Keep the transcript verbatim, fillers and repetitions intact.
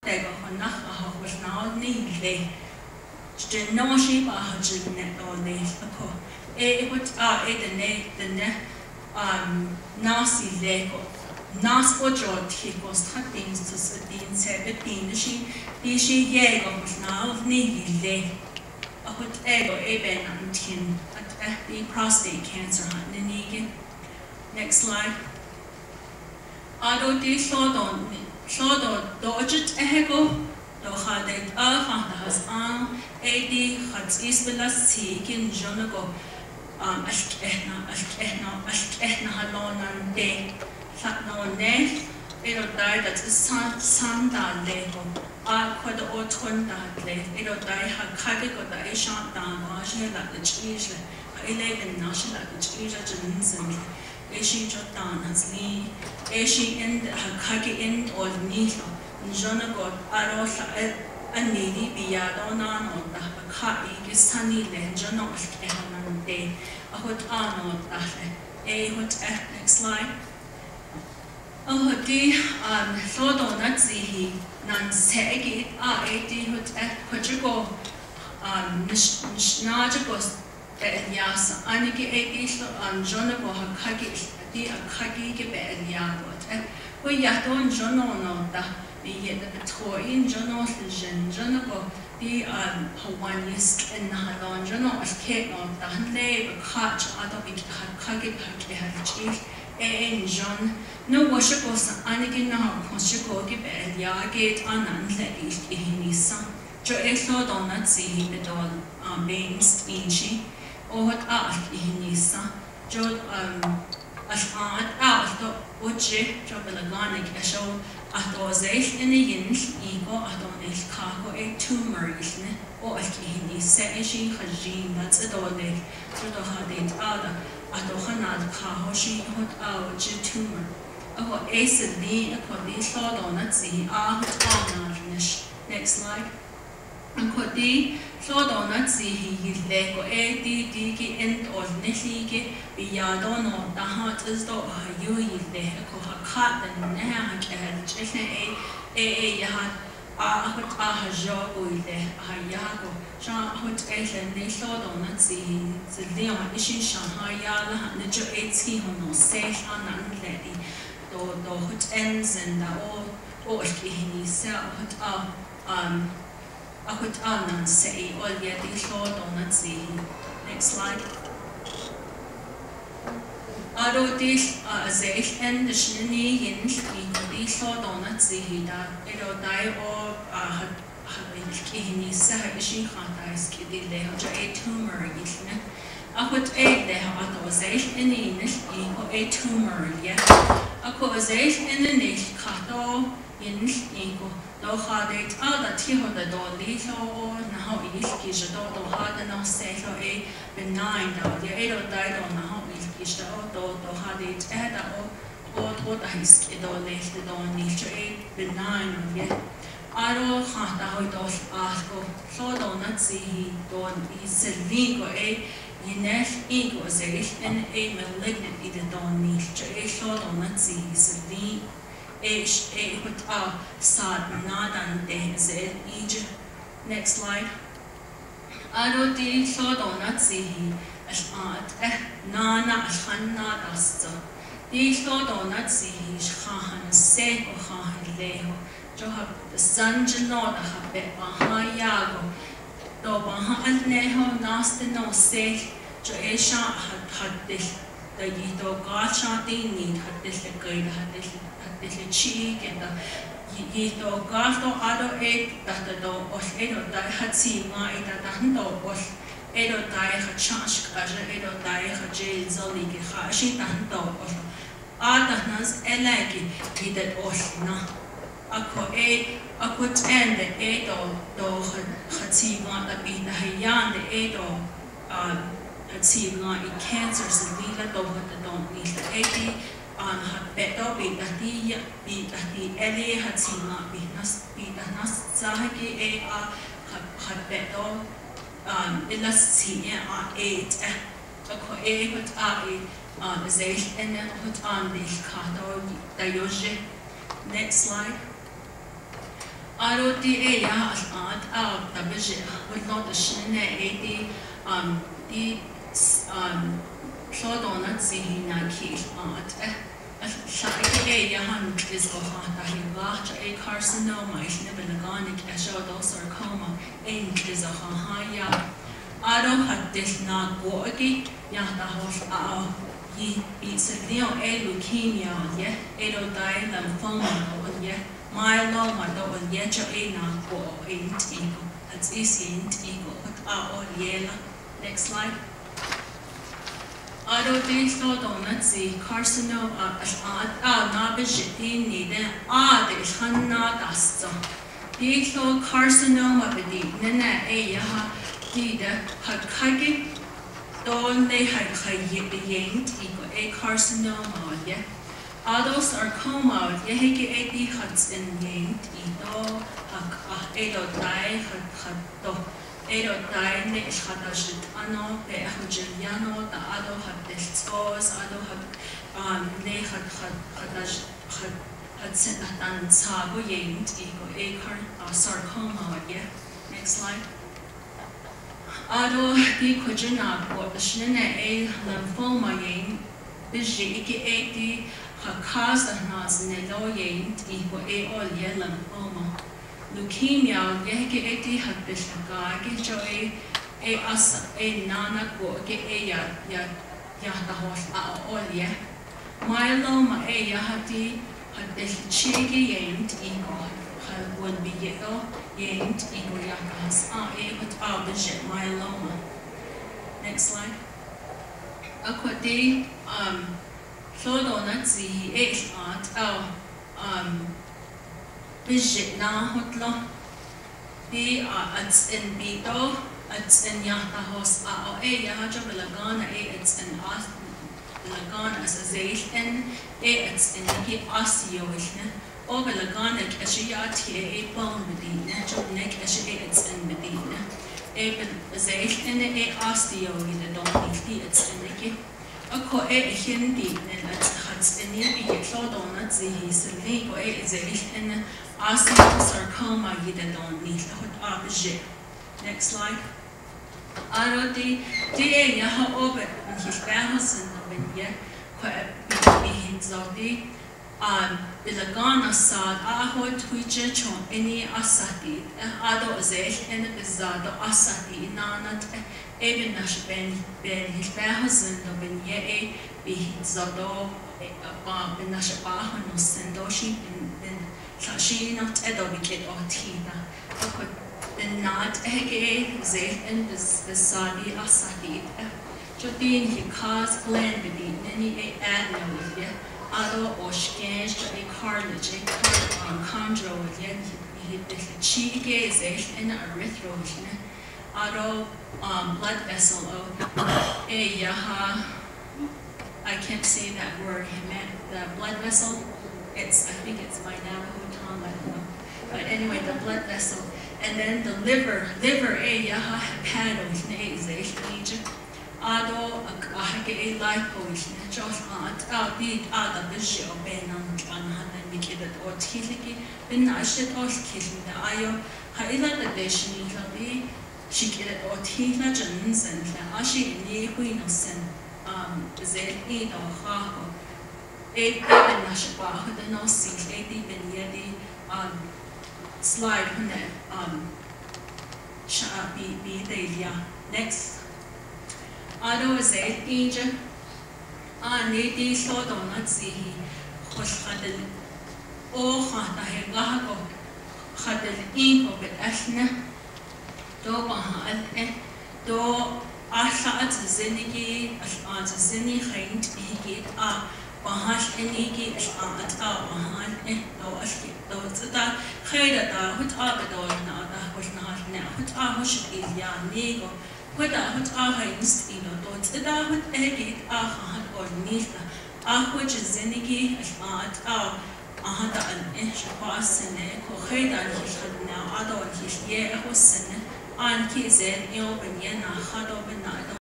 Tego Navajo was now neatly. Still no sheep are hundred net or late the poor. It would are it the net the net um nasty lego. Nas for George he was cutting to seventeen seventeen. She the she yego was now neatly. I would ego even until at the prostate cancer hunting. Next slide. Ado di sodon sodon dodget ehego do hadet a has an adi hats isbelas seeking jonago um ashkehna ashkehna ashkehna halonan de sat no ne ero dai that is san sanda lego a quad otonda le ero dai ha kagego da ishan da ma shela the cheese eleven national cheese jinsen Eshi Jotan has Lee, Eshi end Hakaki end or Nito, Jonagot, Arosa, and Nidi Biadonan or the Hakai, Gistani, Lenjonos, Ehaman Day, a hot arno, a hot next slide. Oh, dear, um, Sodo Nazi, Nan Segi, ah, eighty hot at Quadrigo, um, Najagos. Elias, Aniki Edis, and Jonago Hakagi, the Akagi Eliabot. We yaton Jono, the yet the toy in Jono, Jonago, the Hawaiians and Hadon Jono, as Kate on the Hanley, the Catch, Adobe Hakagi Haki, A. John, no worshippers, Aniki now, Conchico Eliagate, Ananle East Inisa. Jo Exo Donut see the dog, um, Baines, Inchi. O hat allt I hinisa, jod as ad allt o uche, jobelaganic esho, at o zeich in the yins, ego at on eich kako a tumor isne, o allt I hinisa, eshi hajin, that's a dole, jodo hadit ada, at o hanad kaho, she hot out tumor. O ace a di, a quadi sodonat see, ah, hot anarnish. Next slide. And could the Sodonat see he lego a d digi end or nishigi beyond the heart is though a you le a cat and neha a a yahat a hut a jogo le a yago shan hut and they Sodonat see the leon ishi shanghai yala and the eighty hono safe and lady though the hut ends and the all or he sell hut um I could unknown say all yet the short on that sea. Next slide. Ado this as a and the shinny hinge in the short on that sea that it'll die or had had a sahishi hata is kitty lay a tumor isn't it? I could aid the authorization in the English or a tumor yet. A causation in the niche kato in ego. Do had it all the tea of the door little or now is kiss the door had no say so a benign dog. The eight or died on the home is kiss the door do had it at or what is it or left the door niche a benign yet. I don't have the how it was asked so do not see don't is a legal a Yinesh equals and a malignant either don't niche a so do not see is a legal. H a hut a sad nadan de zel Egypt. Next slide. Ado di sodonat zihi as art eh nana as hanna dasta. Di sodonat zihi shahan se o hahan leho. Johab the sanjano da habe bahayago. Do bahan neho nasta no se jo e sha had had this the yito gacha di need had this the guide had this. The cheek and the yito gato ado eight that the dog was edo die had seen my that the handle was edo die had change as edo die had jail zoli hashi the handle was ada nas elegi did was na ako a ako end the edo do had seen my that be the hayan the edo um had seen my cancers and we let over the don't need the eighty on had better be that the be that the Ellie had seen not be nas be that nas Zahaki a had better um illas see a eight a co a put a on the zay and then put on the kato the yoje. Next slide. Aro di e ya as art out the budget would not the shin eighty um the um short on that see na keys art shaki e ya han is of a large a carcinoma is never organic a short sarcoma and is a haya Aro had this not working yata hof out ye it's a neo a leukemia yeah edo die lymphoma yeah Myeloma do on yecho e na ko eight equal. That's easy eight equal. Put out all yellow. Next slide. Ado de so do na zi carcinoma a a na be jiti ni de a de hanna dasto. De so carcinoma be di nena e ya ha di de ha kage do ne ha ha eight equal a carcinoma yeah. Others are coma, yehiki edi huts in yanked, edo, hak, edo die, hak, do, edo die, ne shadashit, ano, pe ahujiliano, the ado had discos, ado had, um, ne had, had, hadash, had, had sent a dan sabo yanked, ego, acre, sarcoma, yeah. Next slide. Ado, di kujina, what the shnene a lymphoma yanked, biji, iki edi, Cause of nas neloyent equal a all yellow lymphoma. Leukemia, yeke eti had bishaka, get joy a asa, a nana go, get a ya ya yata horse a all ye. Myeloma a yahati had this chigi yent equal, had would be yellow, yent equal yakas, ah, a put out the shit myeloma. Next slide. Aquati, um, So donut zi h art oh um bijit na hotlo bi it's in bito it's in yata hos a e ya job lagana e it's in as lagana as in e it's in ki asio isne o lagana kashiya ti e bone medina job neck as it's in medina e ben in e asio in the don't it's in ki Ako e hindi and it's in the short on that the silly or is in osteosarcoma you don't need to put opposite. Next slide. Aro di di yaha over and his battles in the wind quite be hinzodi um bilagana sad aho twitcher chon any asati ado zesh and bizado asati nanat Even nash ben ben his battles in the wind ye be hinzado ben nash baho no sendoshi ben sashi not edobikit or tita the not ege ze and the sadi asadi Jodin he cause blend between any a adno Ado oshkej a cartilage a chondro again he the chige is in erythrogen Ado um blood vessel oh a yaha I can't say that word the blood vessel it's I think it's my Navajo tongue I don't know but anyway the blood vessel and then the liver liver a yaha hepatogen is Egypt Ado a hake a lipoish just art out the other bishop of Benan on Hanan Mikid or Tiliki, Ben Ashit or Kissing the Ayo, Haila the Deshini Labi, she killed or Tila Jones and Ashi Ni Huinosen, um, Zel Eid or Hako, eight Ben Nashaba, the no sing, eighty Ben Yedi, um, slide on that, um, Shabi be Delia. Next. Ado is a agent. Ah, Nady short on that see was had the oh, had a gago, had the ink of it asna, do bahad, do asha at zinigi, as on the zinny haint, he get ah, bahash enigi, as on at ah, bahad, eh, do aski, do that, Haida, what are the door now that was not now, what are who should be ya nego. What are what are hinds in a dot the dad egg ah or nita ah which is zeniki as art ah a hundred an inch pass and a coheed and his had now other his year was and he said, Yo, Ben Yena, Hado Ben